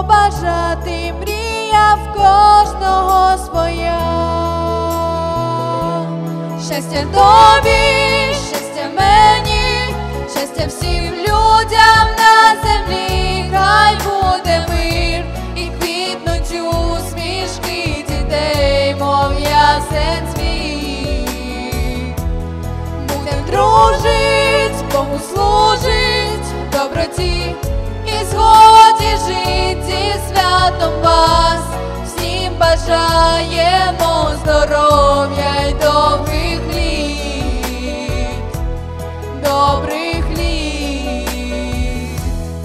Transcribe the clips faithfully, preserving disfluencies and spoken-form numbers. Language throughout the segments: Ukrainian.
побажати, мрія в кожного своя. Щастя тобі, щастя мені, щастя всім людям на землі, хай буде мир і квітнуть усмішки дітей, мов ясен цвіт. Будем дружить, Богу служить, доброті і згоді жить, зі святом вас всім бажаємо здоров'я й довгих літ, добрих літ.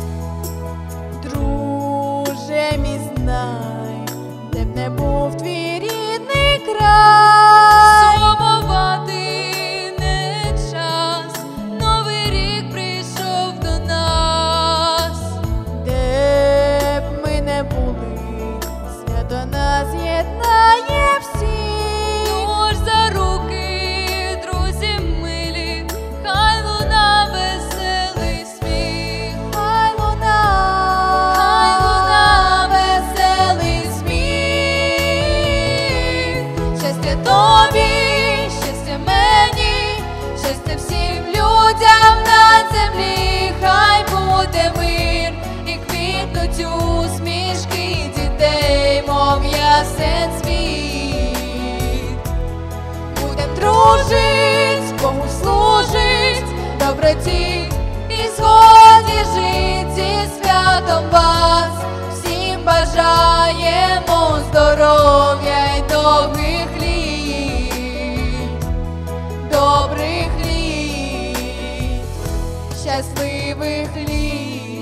Друже мій, знай, де б не був твій рідний край, сумувати не час, новий рік прийшов до нас. Де б ми не були, свято нас єднає всіх. Тож за руки, друзі милі, хай луна веселий сміх, хай луна, хай луна веселий сміх. Щастя тобі, щастя мені, щастя всім людям на землі, хай буде мир і квітнуть усмішки дітей, мов ясен світ. Будем дружить, Богу служить, доброті і згоді жить, зі святом вас всім бажаємо здоров'я й довгих літ, добрих літ, щасливих літ.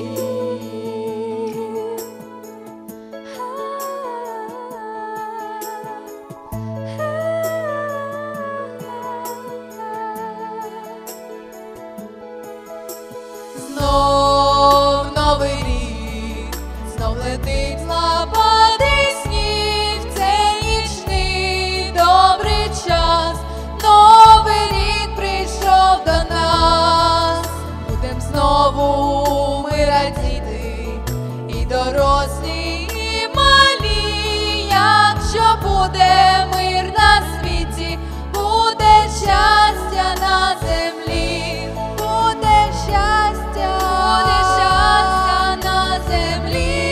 Знов новий рік, знов летить лапатий сніг, цей нічний добрий час, новий рік прийшов до нас. Будем знову ми радіти, і дорослі, і малі, якщо буде мир на світі, буде щастя на землі, буде щастя, буде щастя на землі.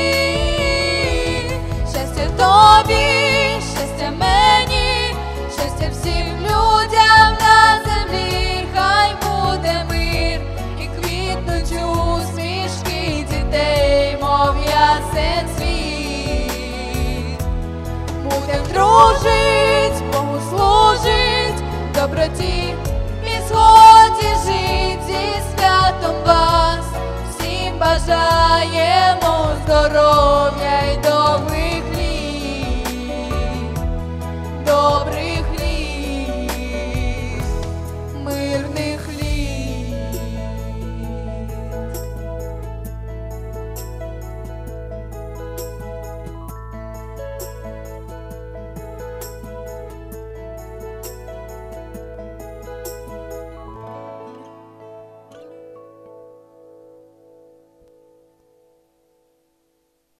Щастя тобі, щастя мені, щастя всім людям на землі, хай буде мир і квітнуть усмішки дітей, мов ясен світ. Будем дружить, Богу служить, доброті і згоді жить, зі святом вас всім бажаємо здоров'я